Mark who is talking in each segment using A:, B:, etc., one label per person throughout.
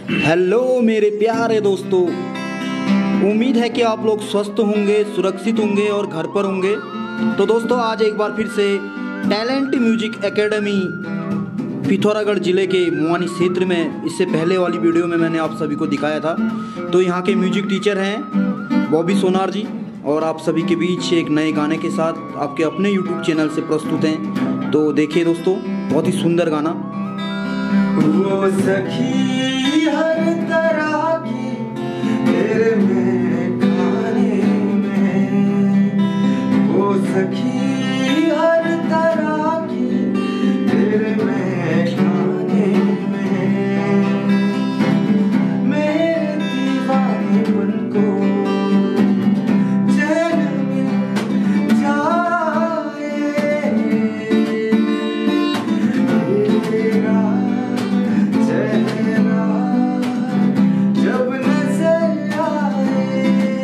A: Hello मेरे प्यारे दोस्तों, उम्मीद है कि आप लोग स्वस्थ होंगे, सुरक्षित होंगे और घर पर होंगे। तो दोस्तों आज एक बार फिर से टैलेंट म्यूजिक एकेडमी पिथौरागढ़ ज़िले के मुआनी क्षेत्र में, इससे पहले वाली वीडियो में मैंने आप सभी को दिखाया था। तो यहाँ के म्यूजिक टीचर हैं बॉबी सोनार जी, और आप सभी के बीच एक नए गाने के साथ आपके अपने यूट्यूब चैनल से प्रस्तुत हैं। तो देखिए दोस्तों, बहुत ही सुंदर गाना।
B: वो सखी हर तरह की तेरे में खाने में, वो सखी हर तरह की तेरे में खाने में, मेरे दीवानेपन को चैन मिल जाए, तेरा चेहरा जब नजर आए,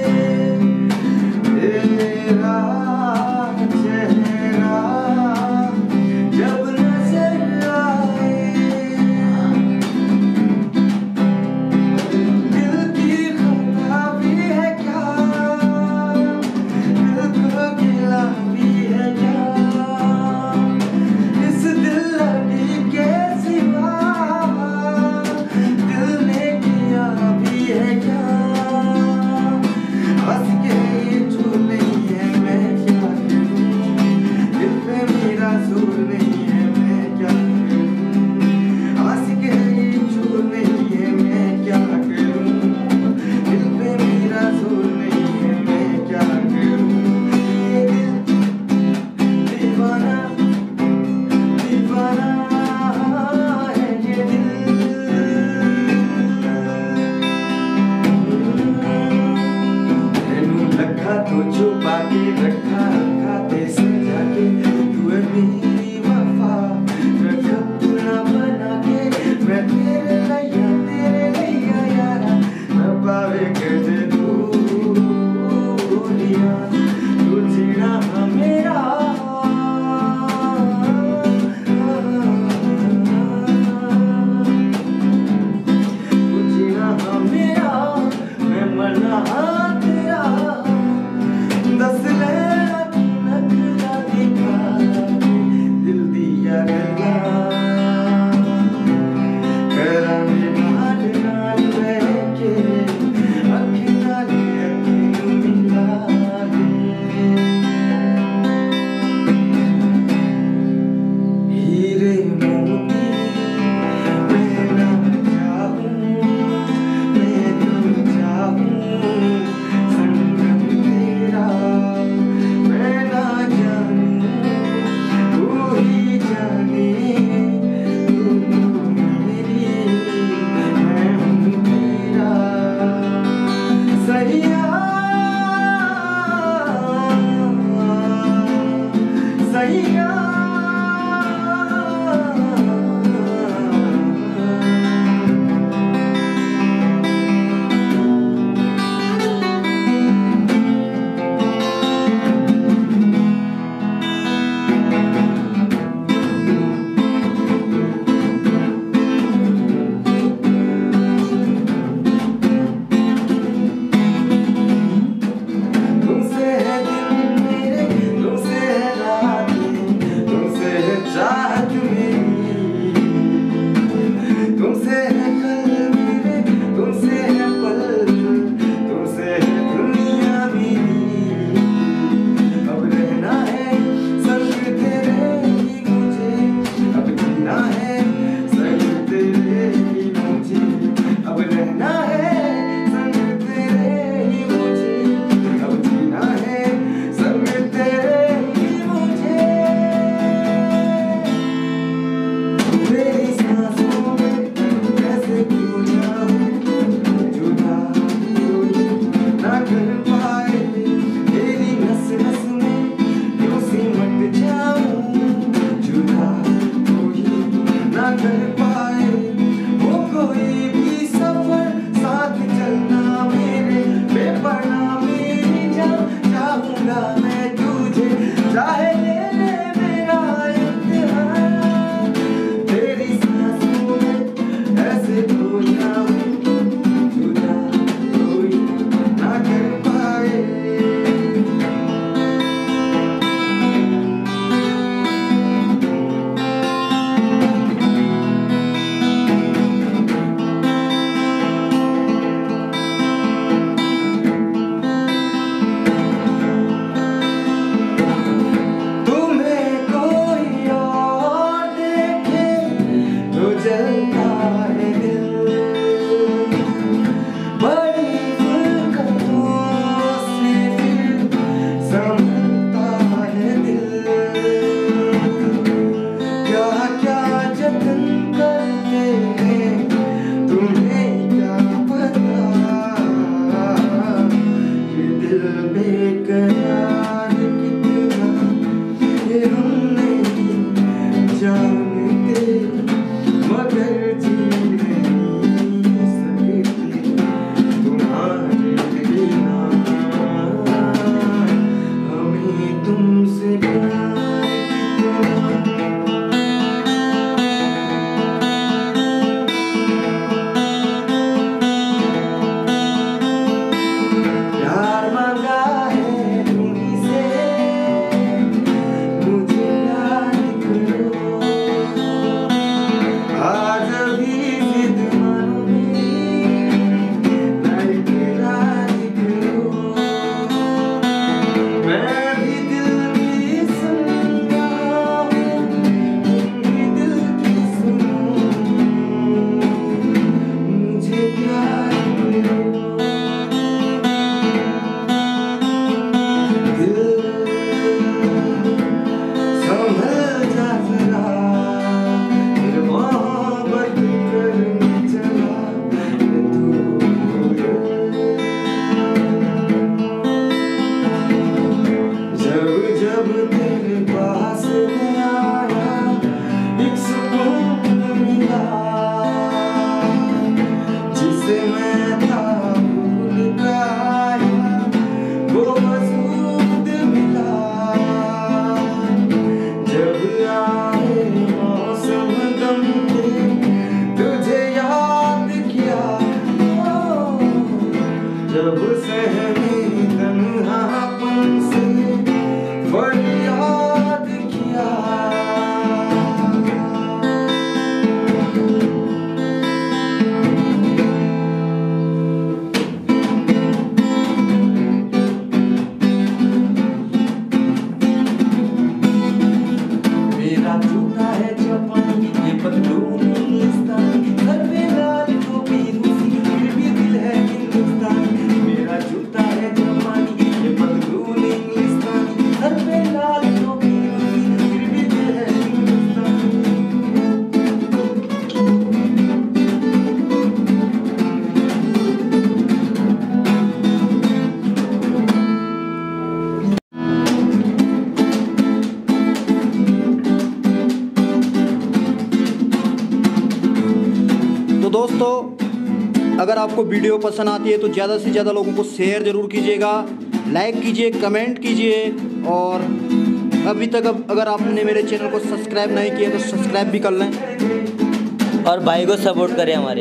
B: तेरा चेहरा जब नजर आए, दिल की खराबी है क्या, दिल को गिला भी है क्या, इस दिल लगी के सिवा दिल ने किया भी है क्या, हंस के ये जो नहीं है मैं क्या करूं, दिल पे मेरा जोर नहीं है मैं क्या करूं, हंस के ये जो नहीं है मैं क्या करूं, दिल पे मेरा जोर नहीं है मैं क्या करूं, ये दिल दीवाना दीवाना है ये दिल, तेनू लखा तो छुपा के रखा रखा ते सजा के, तू है मेरी वफा रखा अपना बना के, मैं तेरे लैया यारा, मैं पावे कर दे तू लिया, तू जीना मेरा, तू जीना मेरा, मैं मरना तेरा, दस लेना तू नखरा दिखा के, दिल दिया गया करा में नाल नाल रह के, अखी नाल अखी मिला दे, हीरे मोती मैं ना चाहूं, मैं तो चाहूं संगम तेरा, मैं ना जानूं तू ही जाने, तू मेरी मैं हूँ तेरा, सहिया सहिया तुमसे है दिन मेरे, तुमसे है रातें, तुमसे है चाहत मेरी, तुमसे है कल मेरे, तुमसे है पल, तुमसे है दुनिया मेरी, अब रहना है संग तेरे ही मुझे, अब जीना है संग तेरे ही मुझे, अब रहना है संग तेरे ही मुझे, अब जीना है संग तेरे ही मुझे, मेरी सांसों में कैसे खो जाऊं, जुदा ना कर पाए, तेरी नस नस में क्यों सिमट जाऊं, जुदा कोई ना कर पाए, वो कोई भी सफर साथ चलना मेरे, बेपना मेरी जान चाहूंगा मैं तुझे, चाहे ले ले मेरा इम्तिहान, तेरी सांसों में ऐसे खो जाऊं,
A: दोस्तों अगर आपको वीडियो पसंद आती है तो ज़्यादा से ज़्यादा लोगों को शेयर ज़रूर कीजिएगा, लाइक कीजिए, कमेंट कीजिए, और अभी तक अगर आपने मेरे चैनल को सब्सक्राइब नहीं किया तो सब्सक्राइब भी कर लें
C: और भाई को सपोर्ट करें हमारे।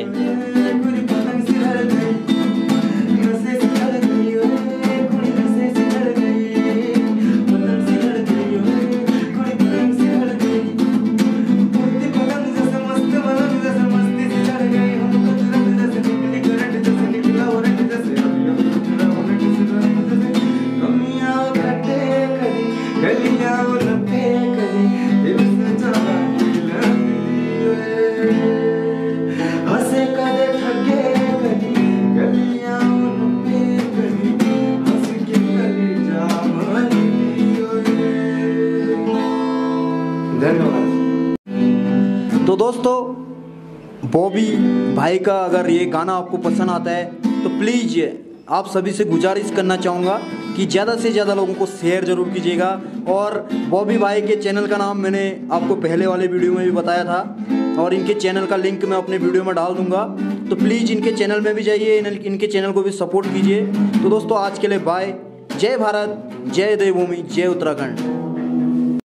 A: तो दोस्तों बॉबी भाई का अगर ये गाना आपको पसंद आता है तो प्लीज़ आप सभी से गुजारिश करना चाहूँगा कि ज़्यादा से ज़्यादा लोगों को शेयर ज़रूर कीजिएगा। और बॉबी भाई के चैनल का नाम मैंने आपको पहले वाले वीडियो में भी बताया था और इनके चैनल का लिंक मैं अपने वीडियो में डाल दूँगा, तो प्लीज़ इनके चैनल में भी जाइए, इनके चैनल को भी सपोर्ट कीजिए। तो दोस्तों आज के लिए बाय। जय भारत, जय देवभूमि, जय उत्तराखंड।